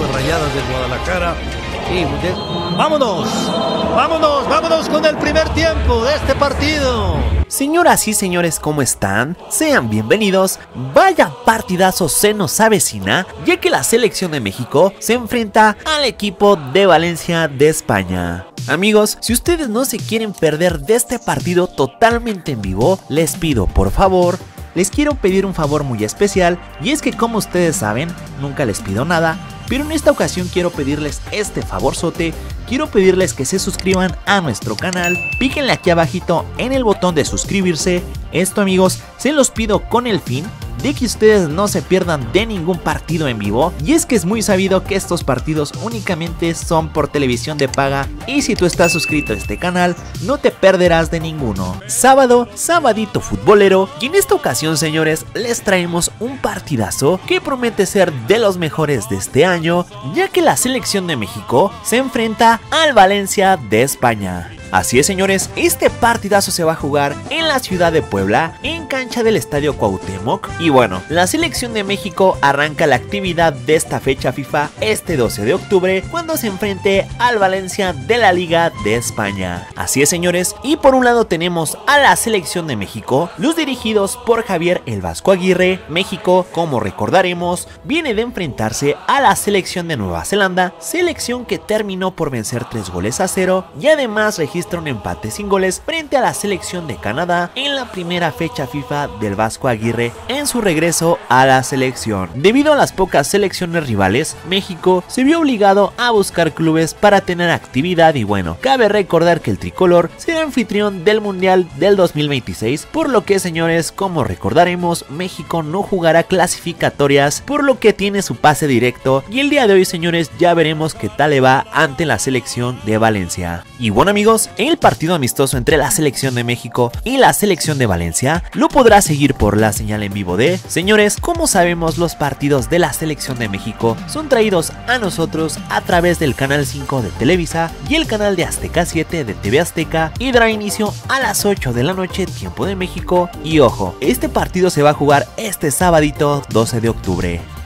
Rayadas del Guadalajara. Y vámonos con el primer tiempo de este partido. Señoras y señores, ¿cómo están? Sean bienvenidos. Vaya partidazo se nos avecina, ya que la selección de México se enfrenta al equipo de Valencia de España. Amigos, si ustedes no se quieren perder de este partido totalmente en vivo, les pido por favor, les quiero pedir un favor muy especial, y es que como ustedes saben, nunca les pido nada, pero en esta ocasión quiero pedirles este favorzote. Quiero pedirles que se suscriban a nuestro canal, píquenle aquí abajito en el botón de suscribirse. Esto, amigos, se los pido con el fin de que ustedes no se pierdan de ningún partido en vivo, y es que es muy sabido que estos partidos únicamente son por televisión de paga, y si tú estás suscrito a este canal no te perderás de ninguno. Sabadito futbolero, y en esta ocasión, señores, les traemos un partidazo que promete ser de los mejores de este año, ya que la selección de México se enfrenta al Valencia de España. Así es, señores, este partidazo se va a jugar en la ciudad de Puebla, en cancha del Estadio Cuauhtémoc. Y bueno, la selección de México arranca la actividad de esta fecha FIFA este 12 de octubre, cuando se enfrente al Valencia de la Liga de España. Así es, señores, y por un lado tenemos a la selección de México, los dirigidos por Javier El Vasco Aguirre. México, como recordaremos, viene de enfrentarse a la selección de Nueva Zelanda, selección que terminó por vencer 3-0 y además registra un empate sin goles frente a la selección de Canadá en la primera fecha FIFA del Vasco Aguirre en su regreso a la selección. Debido a las pocas selecciones rivales, México se vio obligado a buscar clubes para tener actividad, y bueno, cabe recordar que el tricolor será anfitrión del Mundial del 2026, por lo que, señores, como recordaremos, México no jugará clasificatorias, por lo que tiene su pase directo, y el día de hoy, señores, ya veremos qué tal le va ante la selección de Valencia. Y bueno, amigos, el partido amistoso entre la selección de México y la selección de Valencia lo podrá seguir por la señal en vivo de... Señores, como sabemos, los partidos de la selección de México son traídos a nosotros a través del canal 5 de Televisa y el canal de Azteca 7 de TV Azteca, y dará inicio a las 8 de la noche tiempo de México. Y ojo, este partido se va a jugar este sabadito 12 de octubre.